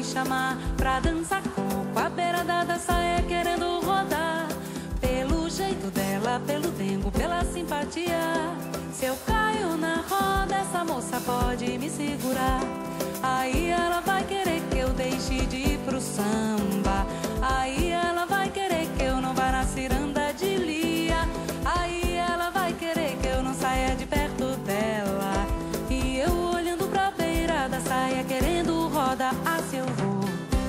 chamar pra dançar com a beirada da saia querendo rodar. Pelo jeito dela, pelo dengo, pela simpatia. Se eu caio na roda, essa moça pode me segurar. Aí ela vai querer que eu deixe de ir pro samba. Aí ela vai querer que eu não vá na ciranda de Lia. Aí ela vai querer que eu não saia de perto dela. E eu olhando pra beira da saia querendo roda, assim eu vou.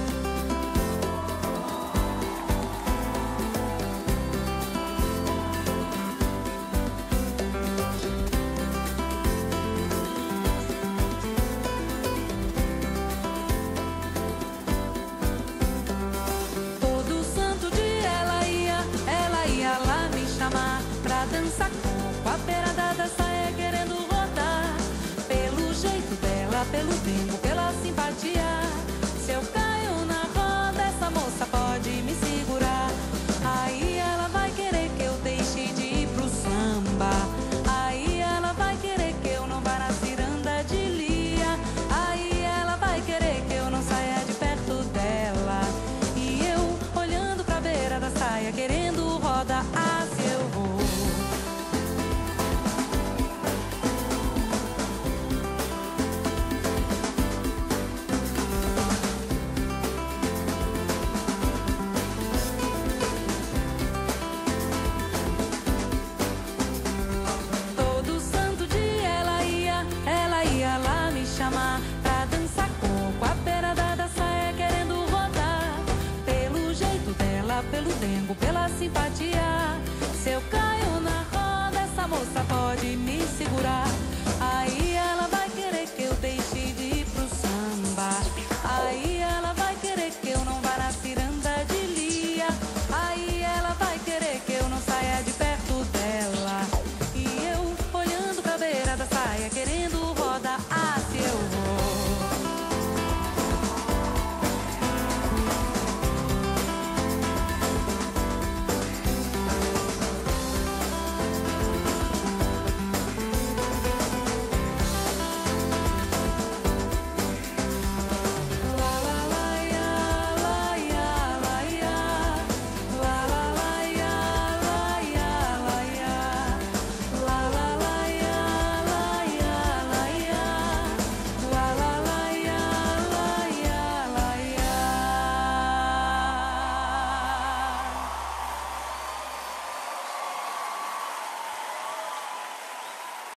Todo santo dia ela ia lá me chamar pra dançar com a beirada da saia querendo rodar. Pelo jeito dela, pelo tempo, pela simpatia.